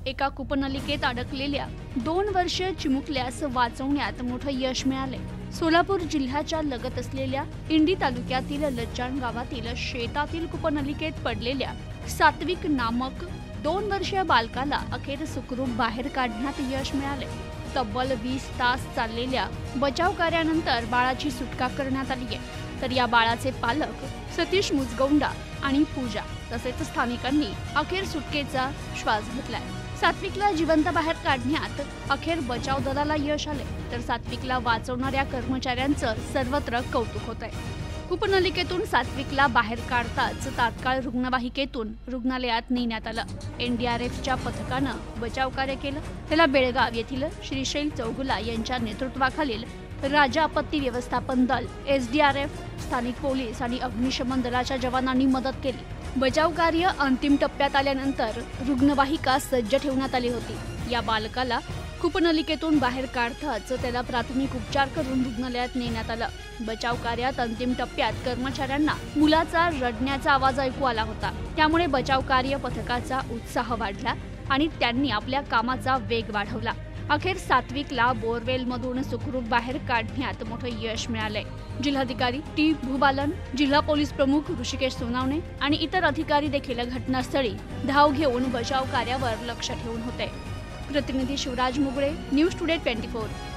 एका कूपनलिकेत अडकलेल्या 2 वर्षीय चिमुकल्यास वाचवण्यात मोठं यश मिळाले। सोलापूर जिल्ह्याच्या लगत असलेल्या इंडी तालुक्यातील लज्जाण गावातील शेतातील कूपनलिकेत पडलेल्या सात्विक नामक 2 वर्षीय बालकाला अखेर सुखरूप बाहेर काढण्यात यश मिळाले। तब्बल 20 तास चाललेल्या बचाव कार्यानंतर बाळाची सुटका करण्यात आली आहे। तर या बाळाचे पालक सतीश मुजगौंडा आणि पूजा तसेच स्थानिकांनी अखेर सुटकेचा श्वास घेतलाय। सात्विकला जिवंत बाहेर काढण्यात अखेर बचाव दलाला यश आले, तर सात्विकला वाचवणाऱ्या कर्मचाऱ्यांचं सर्वत्र कौतुक होत आहे। कूपनलिकेतून सात्विकला बाहेर काढताच तात्काळ रुग्णवाहिकेतून रुग्णालयात नेण्यात आलं। एनडीआरएफच्या पथकानं बचाव कार्य केलं। त्याला बेळगाव येथील श्रीशैल चौगुला यांच्या नेतृत्वाखालील राज्य आपत्ती व्यवस्थापन दल, एसडीआरएफ, स्थानिक पोलीस आणि अग्निशमन दलाच्या जवानांनी मदत केली। बचाव कार्य अंतिम टप्प्यात आल्यानंतर रुग्णवाहिका सज्ज ठेवण्यात आली होती। या बालकाला कूपनलिकेतून बाहेर काढताच त्याला प्राथमिक उपचार करून रुग्णालयात नेण्यात आलं। बचाव कार्यात अंतिम टप्प्यात कर्मचाऱ्यांना मुलाचा रडण्याचा आवाज ऐकू आला होता। त्यामुळे बचाव कार्य पथकाचा उत्साह वाढला आणि त्यांनी आपल्या कामाचा वेग वाढवला। अखेर सात्विकला बोरवेलमधून सुखरूप बाहेर काढण्यात मोठं यश मिळालंय। जिल्हाधिकारी टी भूबालन, जिल्हा पोलीस प्रमुख ऋषिकेश सोनावणे आणि इतर अधिकारी देखील घटनास्थळी धाव घेऊन बचाव कार्यावर लक्ष ठेवून होते। प्रतिनिधी शिवराज मुगळे, न्यूज टुडे 24।